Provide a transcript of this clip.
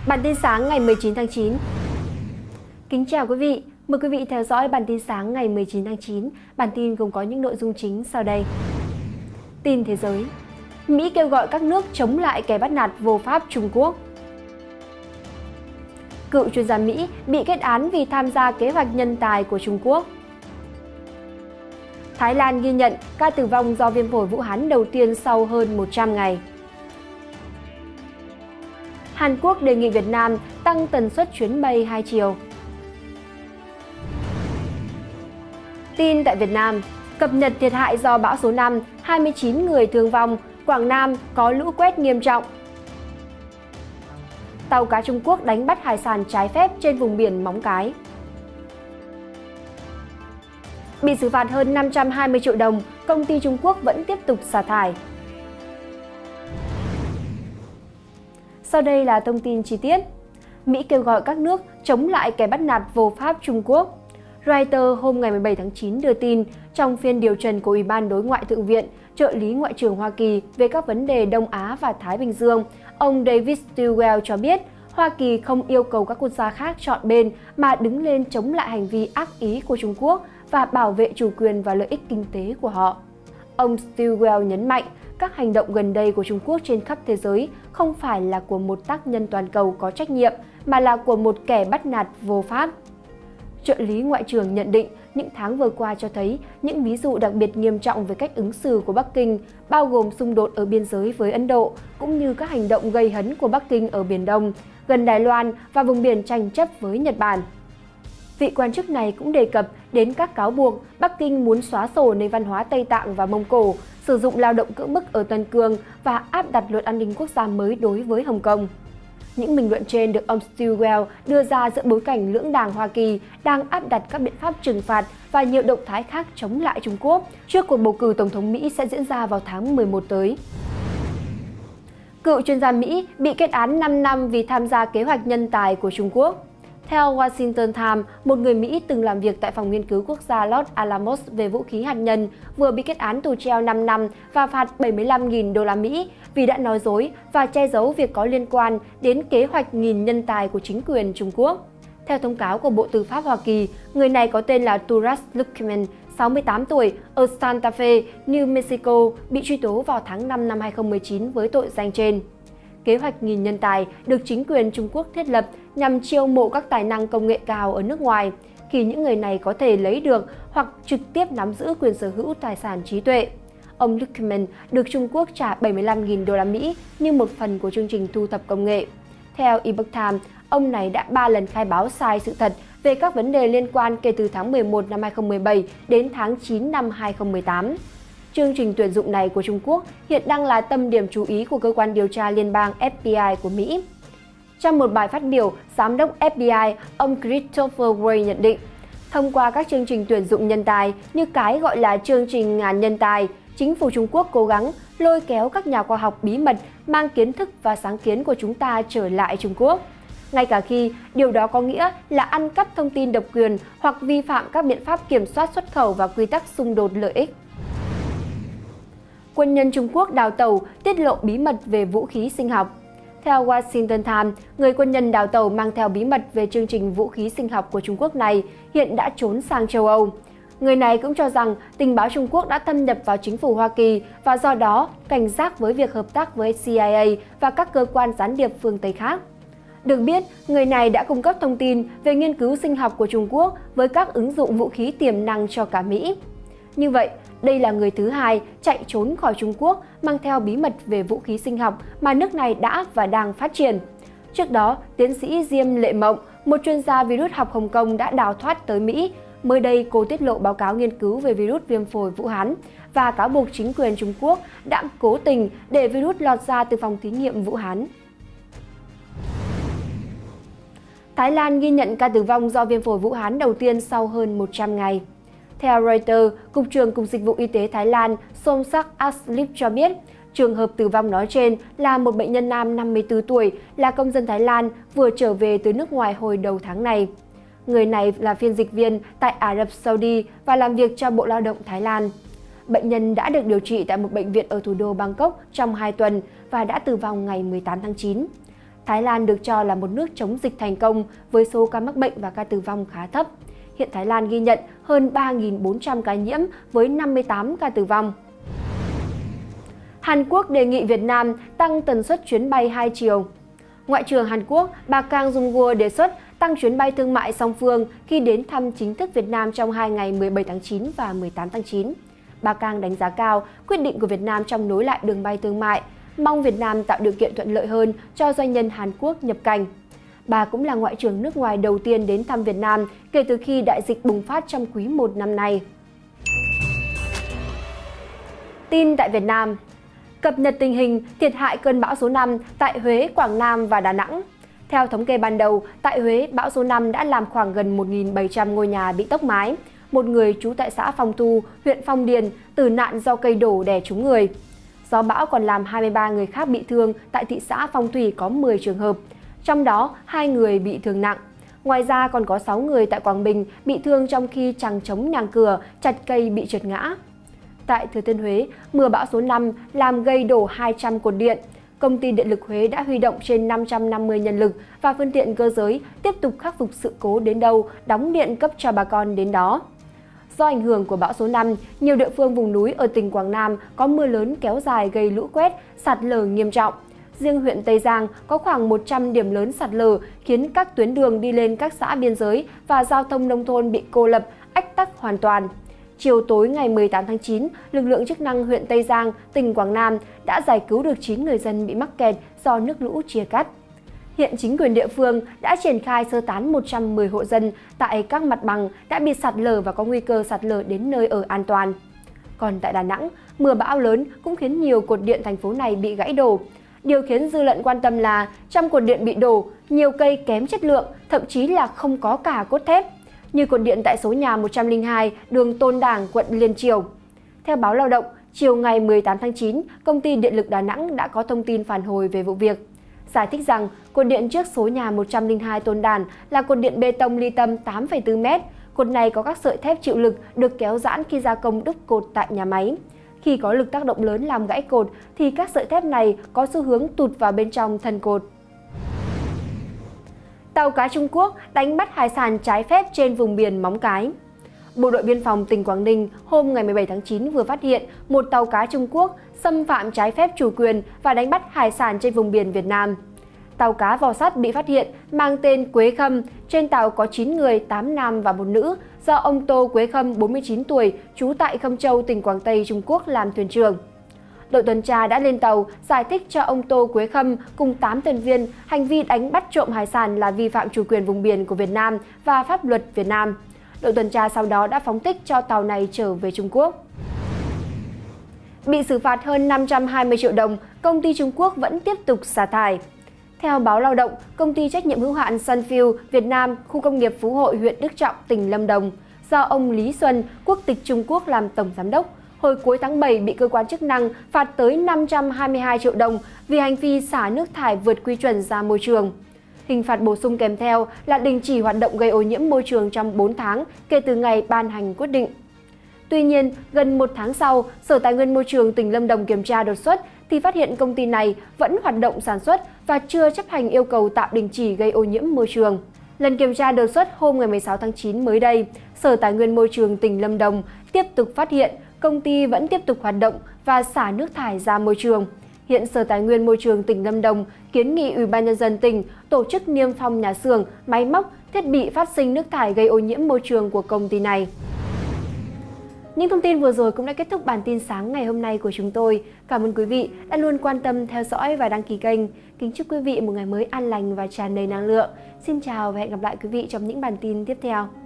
Bản tin sáng ngày 19 tháng 9. Kính chào quý vị, mời quý vị theo dõi bản tin sáng ngày 19 tháng 9. Bản tin gồm có những nội dung chính sau đây. Tin thế giới. Mỹ kêu gọi các nước chống lại kẻ bắt nạt vô pháp Trung Quốc. Cựu chuyên gia Mỹ bị kết án vì tham gia kế hoạch nhân tài của Trung Quốc. Thái Lan ghi nhận ca tử vong do viêm phổi Vũ Hán đầu tiên sau hơn 100 ngày. Hàn Quốc đề nghị Việt Nam tăng tần suất chuyến bay hai chiều. Tin tại Việt Nam, cập nhật thiệt hại do bão số 5, 29 người thương vong, Quảng Nam có lũ quét nghiêm trọng. Tàu cá Trung Quốc đánh bắt hải sản trái phép trên vùng biển Móng Cái. Bị xử phạt hơn 520 triệu đồng, công ty Trung Quốc vẫn tiếp tục xả thải. Sau đây là thông tin chi tiết. Mỹ kêu gọi các nước chống lại kẻ bắt nạt vô pháp Trung Quốc. Reuters hôm ngày 17 tháng 9 đưa tin, trong phiên điều trần của Ủy ban Đối ngoại Thượng viện, trợ lý Ngoại trưởng Hoa Kỳ về các vấn đề Đông Á và Thái Bình Dương, ông David Stilwell cho biết Hoa Kỳ không yêu cầu các quốc gia khác chọn bên mà đứng lên chống lại hành vi ác ý của Trung Quốc và bảo vệ chủ quyền và lợi ích kinh tế của họ. Ông Stilwell nhấn mạnh, các hành động gần đây của Trung Quốc trên khắp thế giới không phải là của một tác nhân toàn cầu có trách nhiệm, mà là của một kẻ bắt nạt vô pháp. Trợ lý Ngoại trưởng nhận định những tháng vừa qua cho thấy những ví dụ đặc biệt nghiêm trọng về cách ứng xử của Bắc Kinh, bao gồm xung đột ở biên giới với Ấn Độ, cũng như các hành động gây hấn của Bắc Kinh ở Biển Đông, gần Đài Loan và vùng biển tranh chấp với Nhật Bản. Vị quan chức này cũng đề cập đến các cáo buộc Bắc Kinh muốn xóa sổ nền văn hóa Tây Tạng và Mông Cổ, sử dụng lao động cưỡng bức ở Tân Cương và áp đặt luật an ninh quốc gia mới đối với Hồng Kông. Những bình luận trên được ông Stilwell đưa ra giữa bối cảnh lưỡng đảng Hoa Kỳ đang áp đặt các biện pháp trừng phạt và nhiều động thái khác chống lại Trung Quốc trước cuộc bầu cử Tổng thống Mỹ sẽ diễn ra vào tháng 11 tới. Cựu chuyên gia Mỹ bị kết án 5 năm vì tham gia kế hoạch nhân tài của Trung Quốc. Theo Washington Times, một người Mỹ từng làm việc tại Phòng Nghiên cứu Quốc gia Los Alamos về vũ khí hạt nhân vừa bị kết án tù treo 5 năm và phạt 75.000 đô la Mỹ vì đã nói dối và che giấu việc có liên quan đến kế hoạch nghìn nhân tài của chính quyền Trung Quốc. Theo thông cáo của Bộ Tư pháp Hoa Kỳ, người này có tên là Turas Luckman, 68 tuổi, ở Santa Fe, New Mexico, bị truy tố vào tháng 5 năm 2019 với tội danh trên. Kế hoạch nghìn nhân tài được chính quyền Trung Quốc thiết lập nhằm chiêu mộ các tài năng công nghệ cao ở nước ngoài, khi những người này có thể lấy được hoặc trực tiếp nắm giữ quyền sở hữu tài sản trí tuệ. Ông Luckman được Trung Quốc trả 75.000 đô la Mỹ như một phần của chương trình thu thập công nghệ. Theo Epoch Times, ông này đã 3 lần khai báo sai sự thật về các vấn đề liên quan kể từ tháng 11 năm 2017 đến tháng 9 năm 2018. Chương trình tuyển dụng này của Trung Quốc hiện đang là tâm điểm chú ý của cơ quan điều tra liên bang FBI của Mỹ. Trong một bài phát biểu, Giám đốc FBI, ông Christopher Wray nhận định, thông qua các chương trình tuyển dụng nhân tài như cái gọi là chương trình ngàn nhân tài, chính phủ Trung Quốc cố gắng lôi kéo các nhà khoa học bí mật mang kiến thức và sáng kiến của chúng ta trở lại Trung Quốc. Ngay cả khi điều đó có nghĩa là ăn cắp thông tin độc quyền hoặc vi phạm các biện pháp kiểm soát xuất khẩu và quy tắc xung đột lợi ích. Quân nhân Trung Quốc đào tàu tiết lộ bí mật về vũ khí sinh học. Theo Washington Times, người quân nhân đào tàu mang theo bí mật về chương trình vũ khí sinh học của Trung Quốc này hiện đã trốn sang châu Âu. Người này cũng cho rằng tình báo Trung Quốc đã thâm nhập vào chính phủ Hoa Kỳ và do đó cảnh giác với việc hợp tác với CIA và các cơ quan gián điệp phương Tây khác. Được biết, người này đã cung cấp thông tin về nghiên cứu sinh học của Trung Quốc với các ứng dụng vũ khí tiềm năng cho cả Mỹ. Như vậy, đây là người thứ hai chạy trốn khỏi Trung Quốc mang theo bí mật về vũ khí sinh học mà nước này đã và đang phát triển. Trước đó, tiến sĩ Diêm Lệ Mộng, một chuyên gia virus học Hồng Kông đã đào thoát tới Mỹ. Mới đây, cô tiết lộ báo cáo nghiên cứu về virus viêm phổi Vũ Hán và cáo buộc chính quyền Trung Quốc đã cố tình để virus lọt ra từ phòng thí nghiệm Vũ Hán. Thái Lan ghi nhận ca tử vong do viêm phổi Vũ Hán đầu tiên sau hơn 100 ngày. Theo Reuters, Cục trưởng Cục Dịch vụ Y tế Thái Lan Somsak Aslip cho biết, trường hợp tử vong nói trên là một bệnh nhân nam 54 tuổi, là công dân Thái Lan vừa trở về từ nước ngoài hồi đầu tháng này. Người này là phiên dịch viên tại Ả Rập Saudi và làm việc cho Bộ Lao động Thái Lan. Bệnh nhân đã được điều trị tại một bệnh viện ở thủ đô Bangkok trong 2 tuần và đã tử vong ngày 18 tháng 9. Thái Lan được cho là một nước chống dịch thành công với số ca mắc bệnh và ca tử vong khá thấp. Hiện Thái Lan ghi nhận hơn 3.400 ca nhiễm với 58 ca tử vong. Hàn Quốc đề nghị Việt Nam tăng tần suất chuyến bay hai chiều. Ngoại trưởng Hàn Quốc bà Kang Jung-woo đề xuất tăng chuyến bay thương mại song phương khi đến thăm chính thức Việt Nam trong hai ngày 17 tháng 9 và 18 tháng 9. Bà Kang đánh giá cao quyết định của Việt Nam trong nối lại đường bay thương mại, mong Việt Nam tạo điều kiện thuận lợi hơn cho doanh nhân Hàn Quốc nhập cảnh. Bà cũng là ngoại trưởng nước ngoài đầu tiên đến thăm Việt Nam kể từ khi đại dịch bùng phát trong quý 1 năm nay. Tin tại Việt Nam. Cập nhật tình hình thiệt hại cơn bão số 5 tại Huế, Quảng Nam và Đà Nẵng. Theo thống kê ban đầu, tại Huế, bão số 5 đã làm khoảng gần 1.700 ngôi nhà bị tốc mái. Một người trú tại xã Phong Thu, huyện Phong Điền tử nạn do cây đổ đè trúng người. Gió bão còn làm 23 người khác bị thương tại thị xã Phong Thủy có 10 trường hợp, trong đó 2 người bị thương nặng. Ngoài ra còn có 6 người tại Quảng Bình bị thương trong khi chằng chống nhà cửa, chặt cây bị trượt ngã. Tại Thừa Thiên Huế, mưa bão số 5 làm gây đổ 200 cột điện. Công ty Điện lực Huế đã huy động trên 550 nhân lực và phương tiện cơ giới tiếp tục khắc phục sự cố đến đâu, đóng điện cấp cho bà con đến đó. Do ảnh hưởng của bão số 5, nhiều địa phương vùng núi ở tỉnh Quảng Nam có mưa lớn kéo dài gây lũ quét, sạt lở nghiêm trọng. Riêng huyện Tây Giang có khoảng 100 điểm lớn sạt lở khiến các tuyến đường đi lên các xã biên giới và giao thông nông thôn bị cô lập, ách tắc hoàn toàn. Chiều tối ngày 18 tháng 9, lực lượng chức năng huyện Tây Giang, tỉnh Quảng Nam đã giải cứu được 9 người dân bị mắc kẹt do nước lũ chia cắt. Hiện chính quyền địa phương đã triển khai sơ tán 110 hộ dân tại các mặt bằng đã bị sạt lở và có nguy cơ sạt lở đến nơi ở an toàn. Còn tại Đà Nẵng, mưa bão lớn cũng khiến nhiều cột điện thành phố này bị gãy đổ. Điều khiến dư luận quan tâm là trong cột điện bị đổ, nhiều cây kém chất lượng, thậm chí là không có cả cốt thép, như cột điện tại số nhà 102 đường Tôn Đảng, quận Liên Triểu. Theo báo Lao động, chiều ngày 18 tháng 9, Công ty Điện lực Đà Nẵng đã có thông tin phản hồi về vụ việc. Giải thích rằng, cột điện trước số nhà 102 Tôn Đản là cột điện bê tông ly tâm 8,4 m. Cột này có các sợi thép chịu lực được kéo giãn khi gia công đúc cột tại nhà máy. Khi có lực tác động lớn làm gãy cột thì các sợi thép này có xu hướng tụt vào bên trong thân cột. Tàu cá Trung Quốc đánh bắt hải sản trái phép trên vùng biển Móng Cái. Bộ đội biên phòng tỉnh Quảng Ninh hôm ngày 17 tháng 9 vừa phát hiện một tàu cá Trung Quốc xâm phạm trái phép chủ quyền và đánh bắt hải sản trên vùng biển Việt Nam. Tàu cá vò sắt bị phát hiện mang tên Quế Khâm, trên tàu có 9 người, 8 nam và 1 nữ, do ông Tô Quế Khâm, 49 tuổi, trú tại Khâm Châu, tỉnh Quảng Tây, Trung Quốc làm thuyền trưởng. Đội tuần tra đã lên tàu giải thích cho ông Tô Quế Khâm cùng 8 thuyền viên hành vi đánh bắt trộm hải sản là vi phạm chủ quyền vùng biển của Việt Nam và pháp luật Việt Nam. Đội tuần tra sau đó đã phóng thích cho tàu này trở về Trung Quốc. Bị xử phạt hơn 520 triệu đồng, công ty Trung Quốc vẫn tiếp tục xả thải. Theo báo Lao động, công ty trách nhiệm hữu hạn Sunfuel Việt Nam, khu công nghiệp Phú Hội, huyện Đức Trọng, tỉnh Lâm Đồng, do ông Lý Xuân, quốc tịch Trung Quốc làm tổng giám đốc, hồi cuối tháng 7 bị cơ quan chức năng phạt tới 522 triệu đồng vì hành vi xả nước thải vượt quy chuẩn ra môi trường. Hình phạt bổ sung kèm theo là đình chỉ hoạt động gây ô nhiễm môi trường trong 4 tháng kể từ ngày ban hành quyết định. Tuy nhiên, gần 1 tháng sau, Sở Tài nguyên Môi trường tỉnh Lâm Đồng kiểm tra đột xuất thì phát hiện công ty này vẫn hoạt động sản xuất và chưa chấp hành yêu cầu tạm đình chỉ gây ô nhiễm môi trường. Lần kiểm tra đột xuất hôm ngày 16 tháng 9 mới đây, Sở Tài nguyên Môi trường tỉnh Lâm Đồng tiếp tục phát hiện công ty vẫn tiếp tục hoạt động và xả nước thải ra môi trường. Hiện Sở Tài nguyên Môi trường tỉnh Lâm Đồng kiến nghị Ủy ban nhân dân tỉnh tổ chức niêm phong nhà xưởng, máy móc, thiết bị phát sinh nước thải gây ô nhiễm môi trường của công ty này. Những thông tin vừa rồi cũng đã kết thúc bản tin sáng ngày hôm nay của chúng tôi. Cảm ơn quý vị đã luôn quan tâm theo dõi và đăng ký kênh. Kính chúc quý vị một ngày mới an lành và tràn đầy năng lượng. Xin chào và hẹn gặp lại quý vị trong những bản tin tiếp theo.